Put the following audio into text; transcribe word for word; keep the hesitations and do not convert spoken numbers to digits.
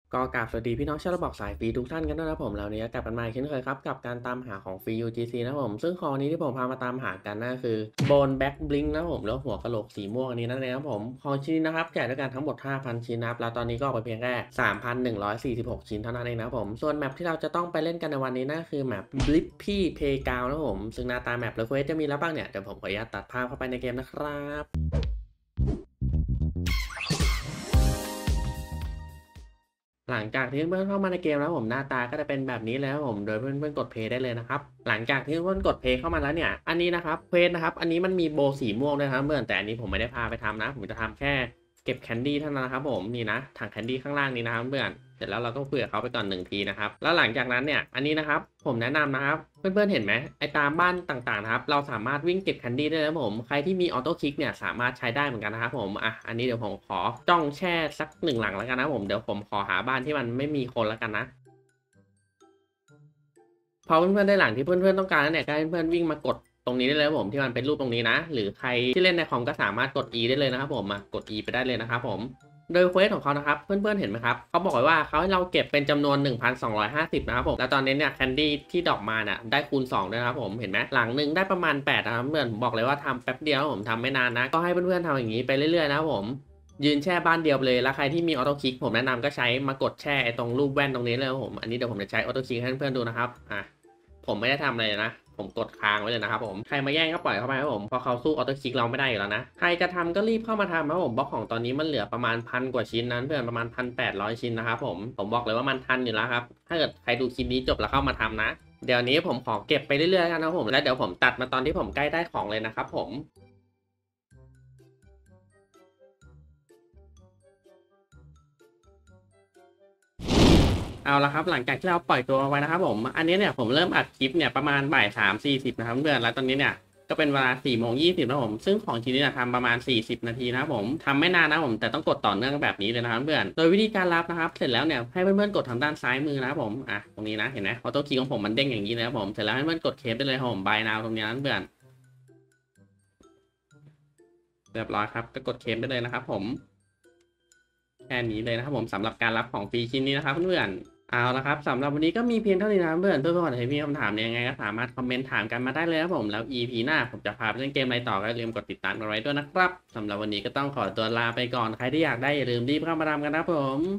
ก็กราบสวัสดีพี่น้องชาวระบอกสายฟรีทุกท่านกันด้วยนะครับผมแล้ววันนี้ก็กลับกันมาอีกเช่นเคยครับกับการตามหาของฟรี ยู จี ซี นะครับผมซึ่งของนี้ที่ผมพามาตามหากันนั่นก็คือ Bone Back Blink นะครับผมแล้วหัวกะโหลกสีม่วงอันนี้นั่นเองครับผมของชิ้นนี้นะครับแจกด้วยกันทั้งหมด ห้าพัน ชิ้นนะครับแล้วตอนนี้ก็ออกไปเพียงแค่ สามพันหนึ่งร้อยสี่สิบหก ชิ้นเท่านั้นเองนะครับผมส่วนแมปที่เราจะต้องไปเล่นกันในวันนี้นั่นคือแมป Blippi Playground นะครับผมซึ่งหน้าตาแมปและเควสจะมีแล้วบ้างเนี่ยเดี๋ยวผมขออนุญาตตัดภาพเข้าไปในเกมนะครับ หลังจากที่เพื่อนเข้ามาในเกมแล้วผมหน้าตาก็จะเป็นแบบนี้แล้วผมโดยเพื่อนๆกดเพลย์ได้เลยนะครับหลังจากที่เพื่อนกดเพลย์เข้ามาแล้วเนี่ยอันนี้นะครับเควสนะครับอันนี้มันมีโบสีม่วงด้วยครับเพื่อนแต่อันนี้ผมไม่ได้พาไปทำนะผมจะทำแค่เก็บแคนดี้เท่านั้นนะครับผมนี่นะถังแคนดี้ข้างล่างนี้นะครับเพื่อนเสร็จแล้วเราก็คุยกับเขาไปก่อนหนึ่งทีนะครับแล้วหลังจากนั้นเนี่ยอันนี้นะครับผมแนะนำนะครับเพื่อนๆเห็นไหมไอ้ตามบ้านต่างๆนะครับเราสามารถวิ่งเก็บแคนดี้ได้แล้วผมใครที่มีออโต้คลิกเนี่ยสามารถใช้ได้เหมือนกันนะครับผมอ่ะอันนี้เดี๋ยวผมขอจ้องแช่สักหนึ่งหลังแล้วกันนะผมเดี๋ยวผมขอหาบ้านที่มันไม่มีคนแล้วกันนะ พอเพื่อนๆได้หลังที่เพื่อนๆต้องการแล้วเนี่ยก็ให้เพื่อนๆวิ่งมากดตรงนี้ได้เลยครับผมที่มันเป็นรูปตรงนี้นะหรือใครที่เล่นในคอมก็สามารถกด E ได้เลยนะครับผมมากด E ไปได้เลยนะครับผมโดยเควสของเขานะครับเพื่อนๆเห็นไหมครับเขาบอกไว้ว่าเขาให้เราเก็บเป็นจำนวนหนึ่งพันสองร้อยห้าสิบนะครับผมแล้วตอนนี้เนี่ยแคนดี้ที่ดอกมาเนี่ยได้คูณสองด้วยนะครับผมเห็นไหมหลังหนึ่งได้ประมาณแปดนะครับเพื่อนผมบอกเลยว่าทำแป๊บเดียวผมทำไม่นานนะก็ให้เพื่อนๆทำอย่างนี้ไปเรื่อยๆนะครับผมยืนแช่บ้านเดียวเลยแล้วใครที่มีออโต้คลิกผมแนะนำก็ใช้มากดแช่ตรงรูปแว่นตรงนี้เลยครับผมอันนี้เดี๋ยวผมจะใช้ออโต้คลิกให้เพื่อนๆดูนะครับอ่ะ ผมไม่ได้ทำอะไรนะผมกดค้างไว้เลยนะครับผมใครมาแย่งก็ปล่อยเข้าไปครับผมเพราะเขาสู้ออโต้คลิกเราไม่ได้อยู่แล้วนะใครจะทำก็รีบเข้ามาทำครับผมบล็อกของตอนนี้มันเหลือประมาณพันกว่าชิ้นนั้นเพื่อนประมาณพันแปดร้อยชิ้นนะครับผมผมบอกเลยว่ามันทันอยู่แล้วครับถ้าเกิดใครดูคลิปนี้จบแล้วเข้ามาทำนะเดี๋ยวนี้ผมขอเก็บไปเรื่อยๆกันนะผมแล้วเดี๋ยวผมตัดมาตอนที่ผมใกล้ได้ของเลยนะครับผม เอาละครับหลังจากที่เราปล่อยตัวไว้นะครับผมอันนี้เนี่ยผมเริ่มอัดคลิปเนี่ยประมาณบ่ายสามสี่สิบนะครับเพื่อนแล้วตอนนี้เนี่ยก็เป็นเวลาสี่โมงยี่สิบนะผมซึ่งของชิ้นนี้เนี่ยทำประมาณสี่สิบนาทีนะครับผมทำไม่นานนะผมแต่ต้องกดต่อเนื่องแบบนี้เลยนะครับเพื่อนโดยวิธีการรับนะครับเสร็จแล้วเนี่ยให้เพื่อนๆกดทางด้านซ้ายมือนะครับผมอ่ะตรงนี้นะเห็นไหมออโต้คีย์ของผมมันเด้งอย่างนี้เลยครับผมเสร็จแล้วให้เพื่อนกดเคปได้เลยครับผมบายนาวตรงนี้นะเพื่อนเรียบร้อยครับก็กดเคปได้เลยนะครับผมแค่นี้เลยนะครับผมสำหรับการรับของฟรีชิ้นนี้นะครับเพื่อนๆ เอาละครับสำหรับวันนี้ก็มีเพียงเท่านี้นะครับเพื่อนเพื่อนๆถ้ามีคำถามเนี่ยยังไงก็สามารถคอมเมนต์ถามกันมาได้เลยครับผมแล้ว อี พี หน้าผมจะพาไปเล่นเกมอะไรต่อก็อย่าลืมกดติดตามกันไว้ด้วยนะครับสำหรับวันนี้ก็ต้องขอตัวลาไปก่อนใครที่อยากได้อย่าลืมรีบเข้ามาทำกันนะครับผม